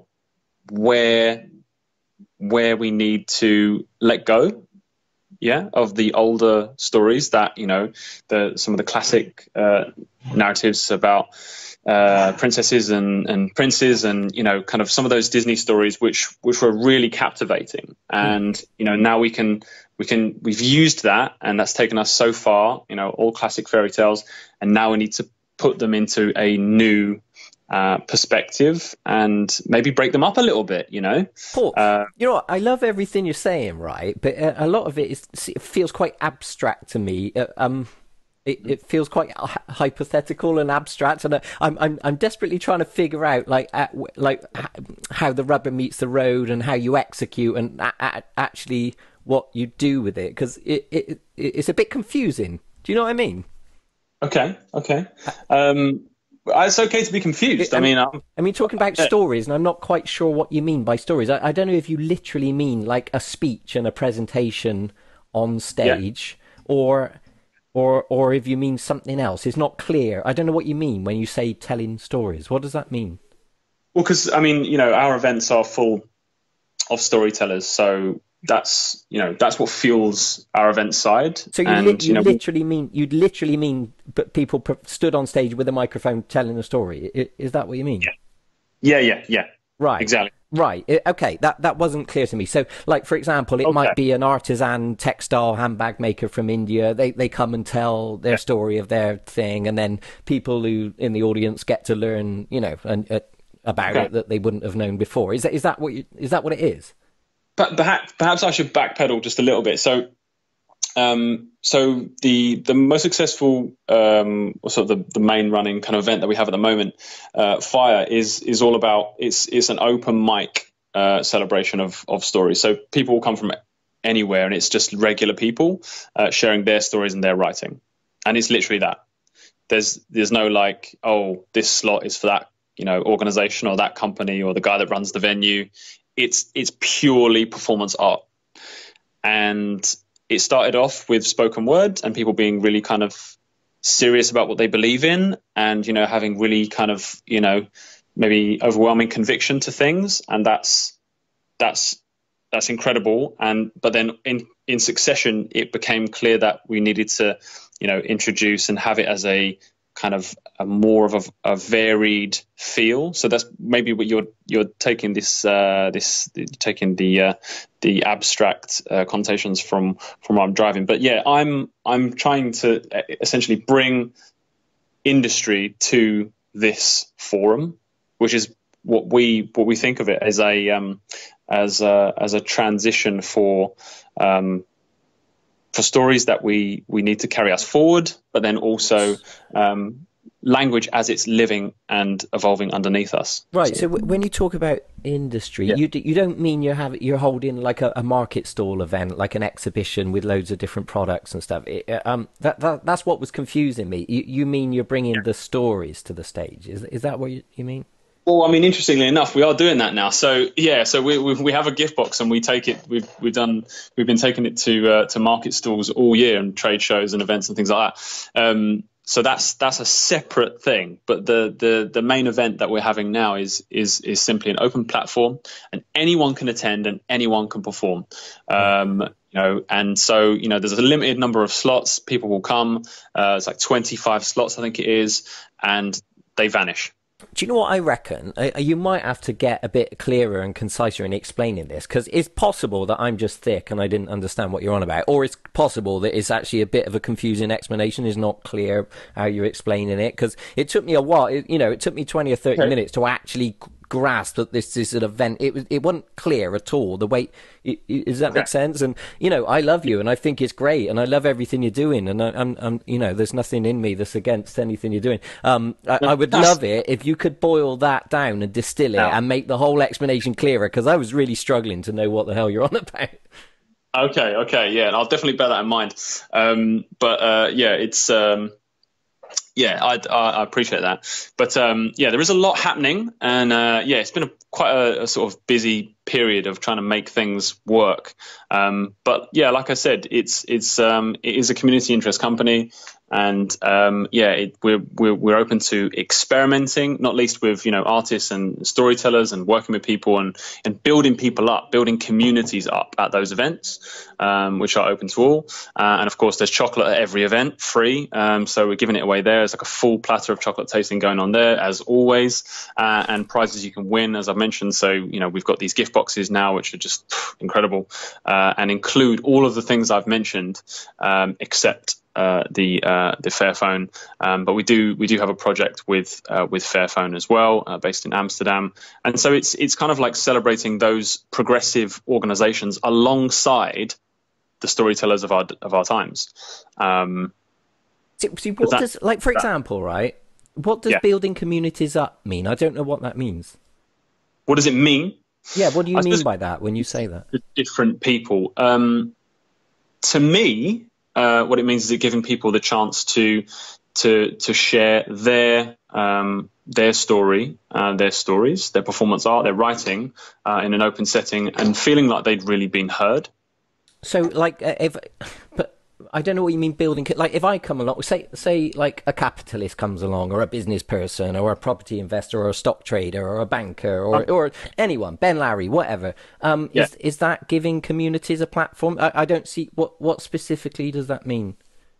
where where we need to let go, yeah, of the older stories that, you know, the some of the classic uh, narratives about uh, princesses and, and princes, and, you know, kind of some of those Disney stories which which were really captivating. And, you know, now we can we can we've used that, and that's taken us so far, you know, all classic fairy tales, and now we need to put them into a new uh, perspective and maybe break them up a little bit, you know. Paul, uh, you know what? I love everything you're saying, right? But uh, a lot of it is it feels quite abstract to me. Uh, um, it, it feels quite hypothetical and abstract, and uh, I'm I'm I'm desperately trying to figure out like uh, like how the rubber meets the road and how you execute and actually what you do with it, because it, it it's a bit confusing. Do you know what I mean? Okay, okay. Um, it's okay to be confused. I, I mean, I'm, I mean, talking about uh, stories, and I'm not quite sure what you mean by stories. I, I don't know if you literally mean like a speech and a presentation on stage, yeah. or or or if you mean something else. It's not clear. I don't know what you mean when you say telling stories. What does that mean? Well, because I mean, you know, our events are full of storytellers, so that's, you know, that's what fuels our event side. So you, and, li you, you know, literally mean you'd literally mean people stood on stage with a microphone telling a story. Is that what you mean? Yeah, yeah, yeah, yeah. Right. Exactly. Right. I- Okay. That that wasn't clear to me. So, like for example, it Okay. might be an artisan textile handbag maker from India. They they come and tell their Yeah. story of their thing, and then people who in the audience get to learn, you know, and uh, about Okay. it that they wouldn't have known before. Is that is that what you, is that what it is? But perhaps perhaps I should backpedal just a little bit. So um, so the the most successful um, or sort of the, the main running kind of event that we have at the moment, uh, Fire is is all about it's it's an open mic uh, celebration of of stories. So people will come from anywhere, and it's just regular people uh, sharing their stories and their writing, and it's literally that. There's there's no like, oh, this slot is for that, you know, organization or that company or the guy that runs the venue. It's it's purely performance art, and it started off with spoken word and people being really kind of serious about what they believe in, and you know having really kind of you know maybe overwhelming conviction to things, and that's that's that's incredible. And but then in in succession it became clear that we needed to you know introduce and have it as a kind of a more of a, a varied feel. So that's maybe what you're you're taking this uh this taking the uh the abstract uh, connotations from from what I'm driving. But yeah, i'm i'm trying to essentially bring industry to this forum, which is what we what we think of it as a um as a as a transition for um for stories that we we need to carry us forward, but then also um, language as it's living and evolving underneath us. Right. So, So w- when you talk about industry, yeah. you d- you don't mean you have you're holding like a, a market stall event, like an exhibition with loads of different products and stuff. It, uh, um, that, that that's what was confusing me. You you mean you're bringing the stories to the stage? Is is that what you, you mean? Well, I mean, interestingly enough, we are doing that now. So yeah, so we we, we have a gift box and we take it. We've we've done we've been taking it to uh, to market stalls all year and trade shows and events and things like that. Um, so that's that's a separate thing. But the the the main event that we're having now is is is simply an open platform, and anyone can attend and anyone can perform. Right. Um, you know, and so you know, there's a limited number of slots. People will come. Uh, it's like twenty-five slots, I think it is, and they vanish. Do you know what I reckon? Uh, you might have to get a bit clearer and conciser in explaining this, because it's possible that I'm just thick and I didn't understand what you're on about, or it's possible that it's actually a bit of a confusing explanation. It's not clear how you're explaining it, because it took me a while. It, you know, it took me twenty or thirty Okay. minutes to actually grasp that this is an event. It was it wasn't clear at all. The way it, it, does that Okay. make sense? And you know, I love you, and I think it's great, and I love everything you're doing, and I, I'm, I'm, you know, there's nothing in me that's against anything you're doing. Um, I, I would That's- love it if you could boil that down and distill it Yeah. and make the whole explanation clearer, because I was really struggling to know what the hell you're on about. Okay, okay, yeah, and I'll definitely bear that in mind. Um, but uh, yeah, it's um, yeah, I, I, I appreciate that. But um, yeah, there is a lot happening, and uh, yeah, it's been a, quite a, a sort of busy period of trying to make things work. Um, but yeah, like I said, it's it's um, it is a community interest company, and um, yeah, it, we're, we're we're open to experimenting, not least with you know artists and storytellers, and working with people and and building people up, building communities up at those events, um, which are open to all. Uh, and of course, there's chocolate at every event, free. Um, so we're giving it away there. It's like a full platter of chocolate tasting going on there, as always, uh, and prizes you can win, as I mentioned. So you know we've got these gift boxes now, which are just pff, incredible, uh, and include all of the things I've mentioned, um, except uh, the uh, the Fairphone. Um, but we do we do have a project with uh, with Fairphone as well, uh, based in Amsterdam, and so it's it's kind of like celebrating those progressive organisations alongside the storytellers of our of our times. Um, See, see does what that, does, like, for that example, right? What does yeah. building communities up mean? I don't know what that means. What does it mean? Yeah, what do you I mean suppose by that when you say that? for different people. Um, to me, uh, what it means is it giving people the chance to to to share their um, their story, uh, their stories, their performance art, their writing uh, in an open setting, and feeling like they'd really been heard. So, like, uh, if, but I don't know what you mean building. Like, if I come along, say, say, like a capitalist comes along, or a business person, or a property investor, or a stock trader, or a banker, or Um, or anyone, Ben Lowrey, whatever. Um, yeah. is is that giving communities a platform? I, I don't see what what specifically does that mean.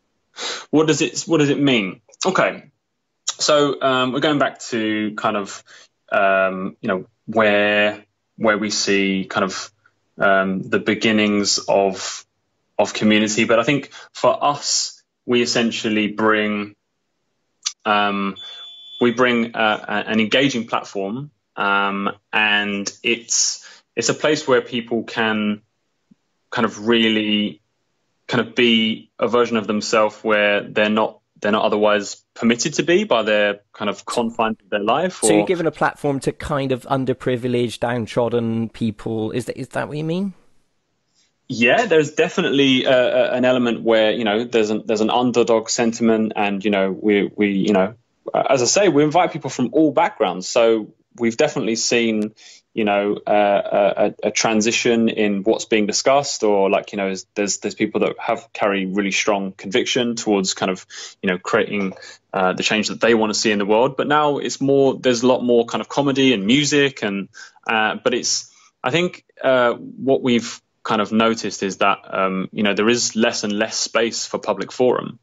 What does it What does it mean? Okay, so um, we're going back to kind of um, you know where where we see kind of um, the beginnings of of community. But I think for us, we essentially bring um, we bring uh, an engaging platform, um, and it's it's a place where people can kind of really kind of be a version of themselves where they're not they're not otherwise permitted to be by their kind of confines of their life. So or, you're given a platform to kind of underprivileged, downtrodden people. Is that is that what you mean? Yeah, there's definitely uh, an element where, you know, there's an there's an underdog sentiment, and you know we we you know as I say, we invite people from all backgrounds. So we've definitely seen, you know, uh, a, a transition in what's being discussed, or like, you know, there's there's people that have carry really strong conviction towards kind of, you know, creating uh, the change that they want to see in the world. But now it's more, there's a lot more kind of comedy and music, and uh, but it's, I think uh, what we've kind of noticed is that um, you know, there is less and less space for public forum,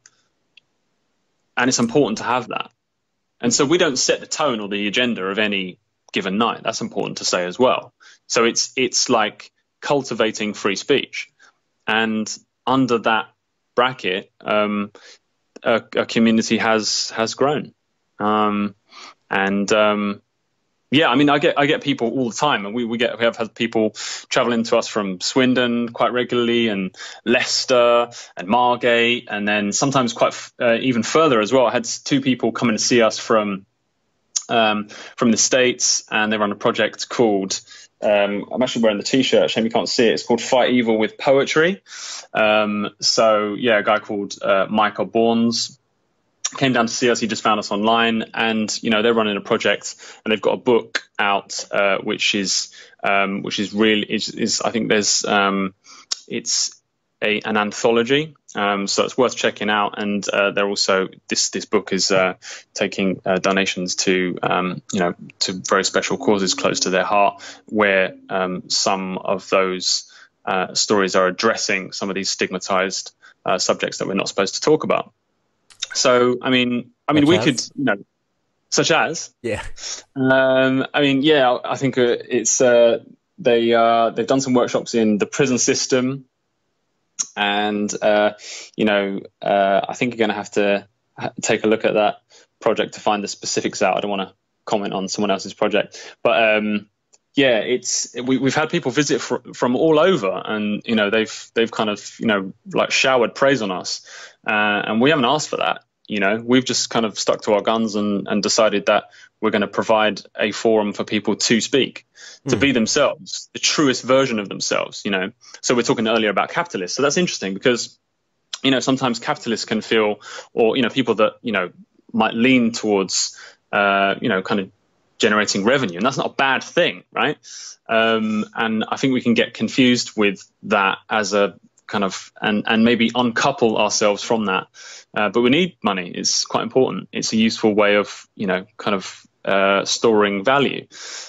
and it's important to have that. And so we don't set the tone or the agenda of any given night. That's important to say as well. So it's it's like cultivating free speech, and under that bracket, um, a, a community has has grown, um, and um, yeah, I mean, I get I get people all the time, and we, we get we have had people traveling to us from Swindon quite regularly, and Leicester and Margate, and then sometimes quite uh, even further as well. I had two people coming to see us from um, from the States, and they run a project called um, I'm actually wearing the T-shirt. Shame you can't see it. It's called Fight Evil with Poetry. Um, so yeah, a guy called uh, Michael Bournes came down to see us. He just found us online, and you know, they're running a project, and they've got a book out, uh, which is um, which is really is, is I think there's um, it's a an anthology, um, so it's worth checking out. And uh, they're also this this book is uh, taking uh, donations to um, you know, to very special causes close to their heart, where um, some of those uh, stories are addressing some of these stigmatized uh, subjects that we're not supposed to talk about. So, I mean, I mean, Such we as? could, you know, such as, Yeah. um, I mean, yeah, I think uh, it's uh, they uh, they've done some workshops in the prison system, and uh, you know, uh, I think you're going to have to ha- take a look at that project to find the specifics out. I don't want to comment on someone else's project, but um, yeah, it's we, we've had people visit fr- from all over, and you know, they've they've kind of, you know, like showered praise on us, uh, and we haven't asked for that. You know, we've just kind of stuck to our guns and, and decided that we're going to provide a forum for people to speak, to mm. be themselves, the truest version of themselves. You know, so we're talking earlier about capitalists, so that's interesting because, you know, sometimes capitalists can feel, or you know, people that, you know, might lean towards, uh, you know, kind of generating revenue, and that's not a bad thing, right? Um, and I think we can get confused with that as a kind of, and and maybe uncouple ourselves from that. Uh, but we need money. It's quite important. It's a useful way of, you know, kind of uh, storing value.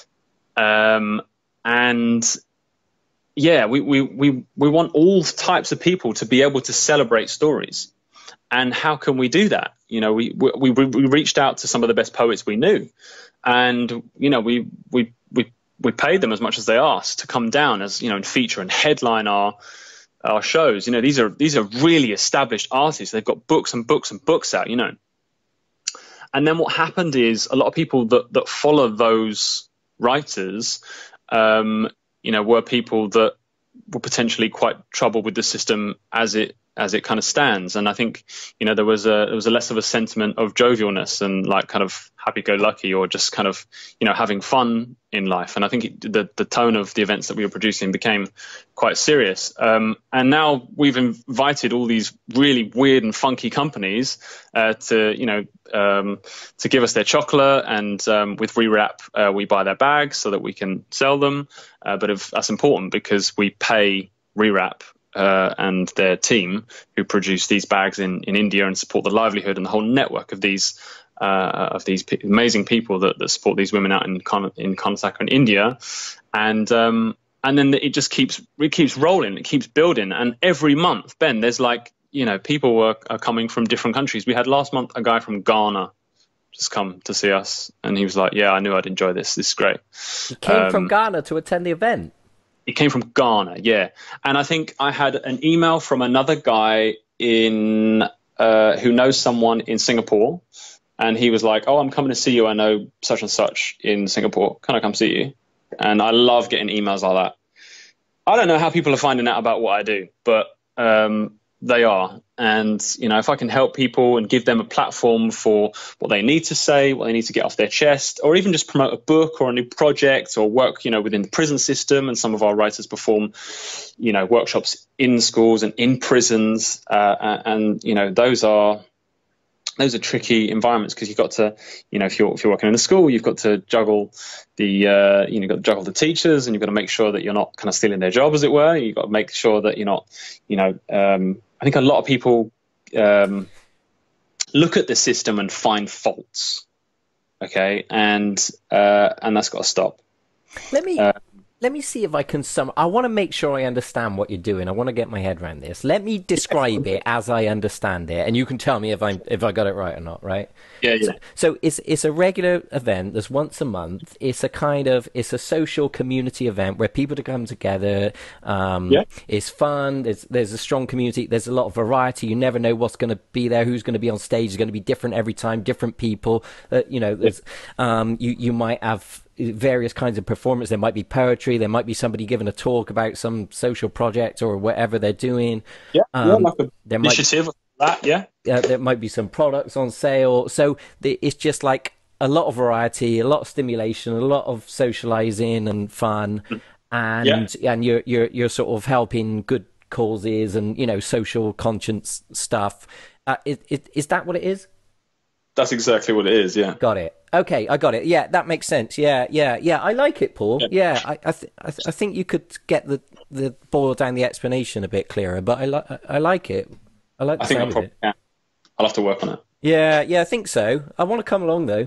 Um, and yeah, we, we we we want all types of people to be able to celebrate stories. And how can we do that? You know, we we we reached out to some of the best poets we knew, and you know, we we we we paid them as much as they asked to come down, as you know, and feature and headline our our shows. You know, these are these are really established artists. They've got books and books and books out. You know, and then what happened is a lot of people that that follow those writers, um, you know, were people that were potentially quite troubled with the system as it as it kind of stands. And I think, you know, there was a there was a less of a sentiment of jovialness and like kind of happy-go-lucky, or just kind of, you know, having fun in life. And I think it, the the tone of the events that we were producing became quite serious. Um, and now we've invited all these really weird and funky companies uh, to, you know, um, to give us their chocolate, and um, with Rewrap, uh, we buy their bags so that we can sell them. Uh, but if, that's important because we pay Rewrap Uh, and their team who produce these bags in, in India and support the livelihood and the whole network of these uh, of these p- amazing people that, that support these women out in Karn- in Karnataka in India, and um, and then it just keeps it keeps rolling, it keeps building, and every month, Ben, there's like, you know, people are, are coming from different countries. We had last month a guy from Ghana, just come to see us. And he was like, yeah, I knew I'd enjoy this. This is great. He came from Um, Ghana to attend the event. It came from Ghana, yeah. And I think I had an email from another guy in uh, who knows someone in Singapore, and he was like, "Oh, I'm coming to see you. I know such and such in Singapore. Can I come see you?" And I love getting emails like that. I don't know how people are finding out about what I do, but um, they are. And, you know, if I can help people and give them a platform for what they need to say, what they need to get off their chest, or even just promote a book or a new project or work, you know, within the prison system. And some of our writers perform, you know, workshops in schools and in prisons. Uh, and, you know, those are those are tricky environments because you've got to, you know, if you're if you're working in a school, you've got to juggle the, uh, you know, you've got to juggle the teachers, and you've got to make sure that you're not kind of stealing their job, as it were. You've got to make sure that you're not, you know, um, I think a lot of people um, look at the system and find faults, okay, and uh, and that's got to stop. Let me Uh, let me see if I can sum. I want to make sure I understand what you're doing. I want to get my head around this. Let me describe it as I understand it, and you can tell me if I'm if I got it right or not. Right? yeah, yeah, So, so it's it's a regular event. There's once a month. It's a kind of it's a social community event where people to come together. Um, yeah, it's fun. There's there's a strong community. There's a lot of variety. You never know what's going to be there. Who's going to be on stage is going to be different every time. Different people. Uh, you know, there's um, you you might have various kinds of performance. There might be poetry. There might be somebody giving a talk about some social project or whatever they're doing. yeah, yeah, Um, like an there might initiative, that, yeah, uh, there might be some products on sale. So the, it's just like a lot of variety, a lot of stimulation, a lot of socializing and fun, yeah. and and you're you're you're sort of helping good causes and you know social conscience stuff. Uh, is, is is that what it is? That's exactly what it is. Yeah, Got it. Okay, I got it. Yeah, that makes sense. Yeah, yeah, yeah. I like it, Paul. yeah. Yeah, I, I, th- I, th- I think you could get the the boil down the explanation a bit clearer, but I like, I like it. I like the I think I sound of probably it. can. I'll have to work on it. Yeah, yeah, I think so. I want to come along though.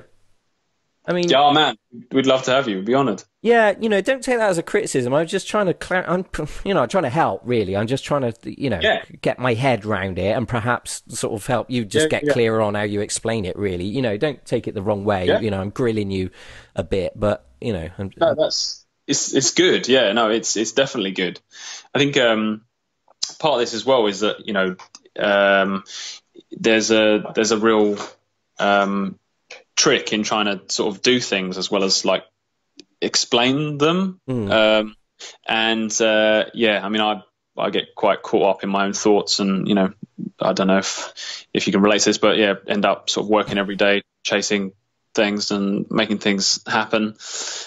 I mean, Yeah, oh man, we'd love to have you. We'd be honoured. yeah, you know, don't take that as a criticism. I'm just trying to, clar- I'm, you know, I'm trying to help. Really, I'm just trying to, you know, Yeah, get my head round it and perhaps sort of help you yeah, just get yeah, clearer on how you explain it. Really, you know, don't take it the wrong way. yeah. You know, I'm grilling you a bit, but you know, I'm, No, that's it's it's good. Yeah, no, it's it's definitely good. I think um, part of this as well is that you know um, there's a there's a real um, trick in trying to sort of do things as well as like explain them. mm, Um, and uh, yeah, I mean, I I get quite caught up in my own thoughts, and you know, I don't know if if you can relate to this, but yeah, end up sort of working every day, chasing things and making things happen.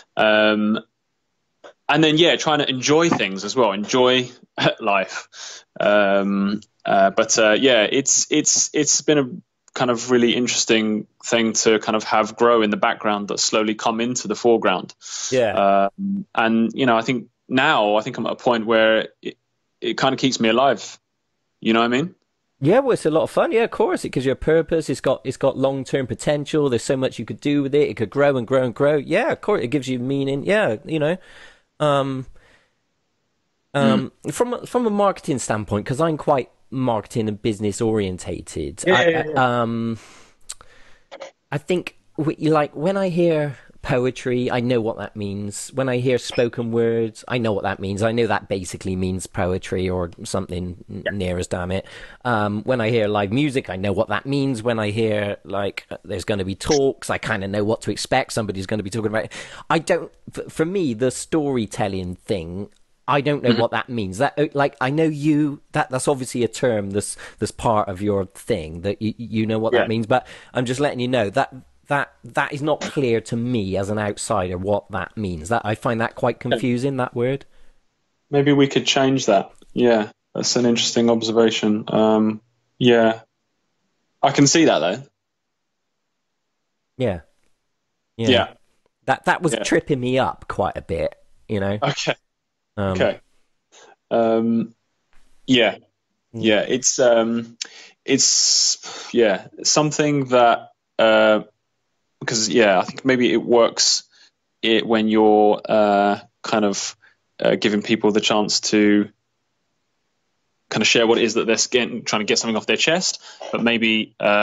Um, and then yeah, trying to enjoy things as well, enjoy life. Um, uh, but uh, yeah, it's it's it's been a kind of really interesting thing to kind of have grow in the background that slowly come into the foreground. yeah. Um, and you know, I think now I think I'm at a point where it, it kind of keeps me alive. You know what I mean? Yeah, well, it's a lot of fun. Yeah, of course, it gives you a purpose. It's got it's got long term potential. There's so much you could do with it. It could grow and grow and grow. Yeah, of course, it gives you meaning. Yeah, you know, um, Mm. um, from a- from a marketing standpoint, because I'm quite marketing and business orientated. Yeah, I, yeah, I yeah. um I think we, like when I hear poetry, I know what that means. When I hear spoken words, I know what that means. I know that basically means poetry or something n- Yeah. near as damn it. Um, when I hear live music, I know what that means. When I hear like uh, there's going to be talks, I kind of know what to expect. Somebody's going to be talking about it. I don't. f- For me, the storytelling thing. I don't know Mhm. what that means. That uh, like I know you that that's obviously a term that's that's part of your thing that you you know what that Yeah. means. But I'm just letting you know that that that is not clear to me as an outsider what that means. That I find that quite Yeah. confusing. That word. Maybe we could change that. Yeah, that's an interesting observation. Um, yeah, I can see that though. Yeah, yeah. Yeah, That that was yeah. tripping me up quite a bit. You know. Okay, Um. okay. Um, yeah, yeah. It's um, it's yeah something that uh, because yeah, I think maybe it works it when you're uh kind of uh, giving people the chance to kind of share what it is that they're getting, trying to get something off their chest, but maybe uh,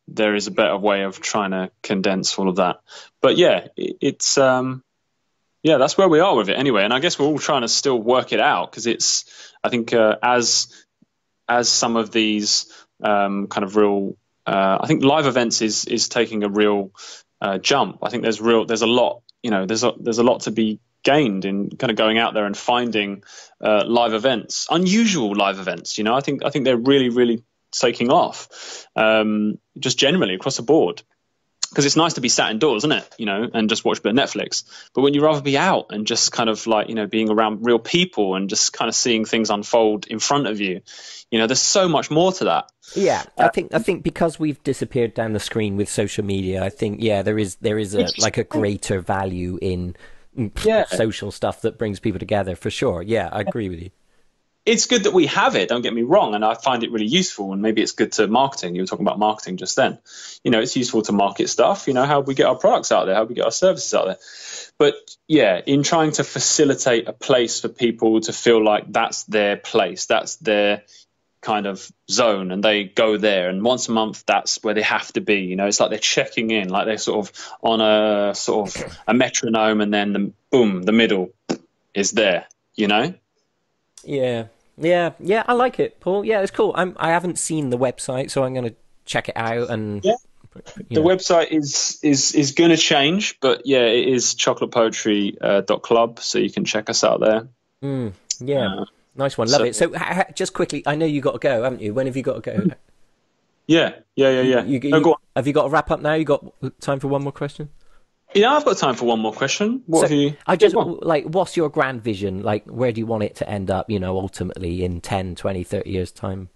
there is a better way of trying to condense all of that. But yeah, it, it's um, yeah, that's where we are with it anyway. And I guess we're all trying to still work it out, because it's, I think uh, as as some of these um, kind of real, uh, I think live events is is taking a real uh, jump. I think there's real, there's a lot, you know, there's a, there's a lot to be gained in kind of going out there and finding uh, live events, unusual live events. You know, I think I think they're really, really taking off, um, just generally across the board. Because it's nice to be sat indoors, isn't it? You know, and just watch a bit of Netflix. But when you rather be out and just kind of like, you know, being around real people and just kind of seeing things unfold in front of you, you know, there's so much more to that. Yeah, I think I think because we've disappeared down the screen with social media, I think yeah, there is there is a like a greater value in yeah. social stuff that brings people together for sure. Yeah, I agree with you. It's good that we have it, don't get me wrong, and I find it really useful, and maybe it's good to marketing. You were talking about marketing just then. You know, it's useful to market stuff, you know, how we get our products out there, how we get our services out there. But yeah, in trying to facilitate a place for people to feel like that's their place, that's their kind of zone, and they go there, and once a month that's where they have to be. You know, it's like they're checking in, like they're sort of on a sort of a metronome, and then the boom, the middle is there, you know? Yeah. Yeah, yeah, I like it, Paul. Yeah, it's cool. I'm, I haven't seen the website, so I'm going to check it out. And yeah, the know. website is is is going to change, but yeah, it is chocolate poetry dot club, so you can check us out there. Mm, yeah, uh, nice one, love so, it. So, ha, ha, just quickly, I know you got to go, haven't you? When have you got to go? Yeah, yeah, yeah, yeah. You, you, no, you, go on. Have you got to wrap up now? You got time for one more question? Yeah, I've got time for one more question. What so have you? I just like, what's your grand vision? Like, where do you want it to end up, you know, ultimately in ten, twenty, thirty years' time?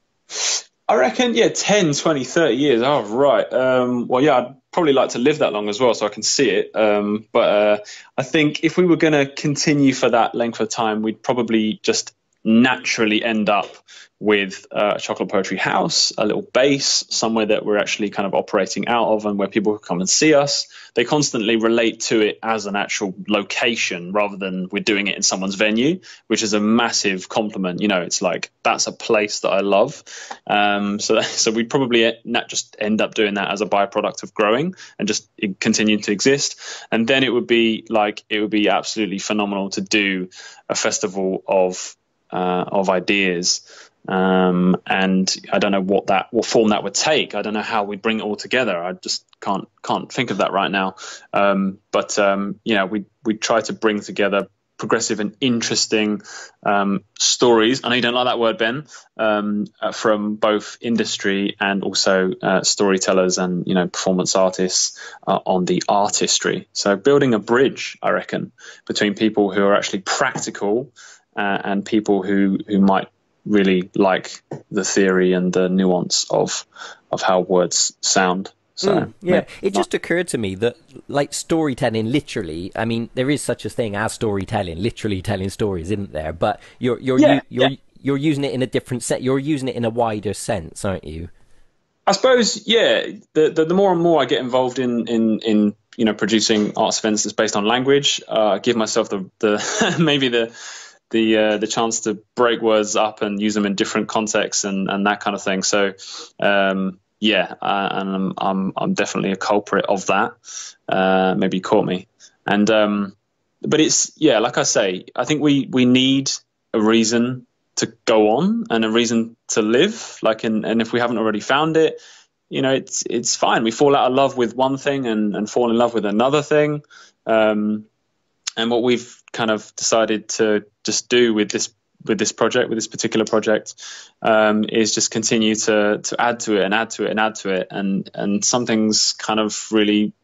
I reckon, yeah, ten, twenty, thirty years. Oh, right. Um, well, yeah, I'd probably like to live that long as well, so I can see it. Um, but uh, I think if we were going to continue for that length of time, we'd probably just naturally end up with uh, a chocolate poetry house, a little base, somewhere that we're actually kind of operating out of, and where people come and see us. They constantly relate to it as an actual location rather than we're doing it in someone's venue, which is a massive compliment. You know, it's like, that's a place that I love. Um, so, so we'd probably not just end up doing that as a byproduct of growing and just continue to exist. And then it would be like, it would be absolutely phenomenal to do a festival of uh, of ideas. Um, and I don't know what that, what form that would take. I don't know how we'd bring it all together. I just can't, can't think of that right now. Um, but, um, you know, we, we try to bring together progressive and interesting, um, stories. I know you don't like that word, Ben, um, uh, from both industry and also, uh, storytellers and, you know, performance artists, uh, on the artistry. So building a bridge, I reckon, between people who are actually practical, uh, and people who, who might really like the theory and the nuance of of how words sound. So mm, yeah, it just occurred to me that, like, storytelling, literally, I mean, there is such a thing as storytelling, literally telling stories, isn't there? But you're you're yeah, you're yeah. you're using it in a different set. You're using it in a wider sense, aren't you? I suppose, yeah. The the, the more and more I get involved in in in you know producing arts events that's based on language, uh, I give myself the the maybe the the uh, the chance to break words up and use them in different contexts and, and that kind of thing. So um, yeah, uh, and I'm, I'm I'm definitely a culprit of that. Uh, maybe you caught me. And um, but it's yeah, like I say, I think we we need a reason to go on and a reason to live. Like, and and if we haven't already found it, you know, it's it's fine. We fall out of love with one thing and and fall in love with another thing. Um, and what we've kind of decided to just do with this with this project, with this particular project, um, is just continue to to add to it and add to it and add to it, and and something's kind of really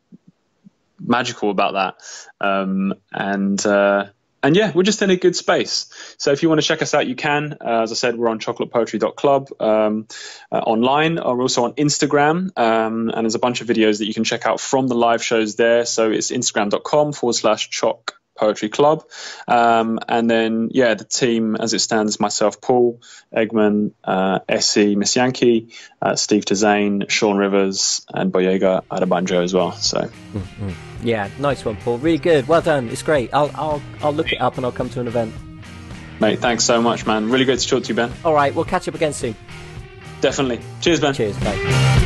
magical about that. Um, and uh, and yeah, we're just in a good space. So if you want to check us out, you can. Uh, as I said, we're on chocolate poetry dot club um, uh, online. We're also on Instagram, um, and there's a bunch of videos that you can check out from the live shows there. So it's instagram.com forward slash choc Poetry Club. Um, and then, yeah, the team as it stands, myself, Paul, Eggman, uh, Essie, Miss Yankee, uh, Steve Tezane, Sean Rivers, and Boyega Adebanjo as well. So, mm-hmm. yeah, nice one, Paul. Really good. Well done. It's great. I'll, I'll, I'll look it up and I'll come to an event. Mate, thanks so much, man. Really great to talk to you, Ben. All right, we'll catch up again soon. Definitely. Cheers, Ben. Cheers, bye.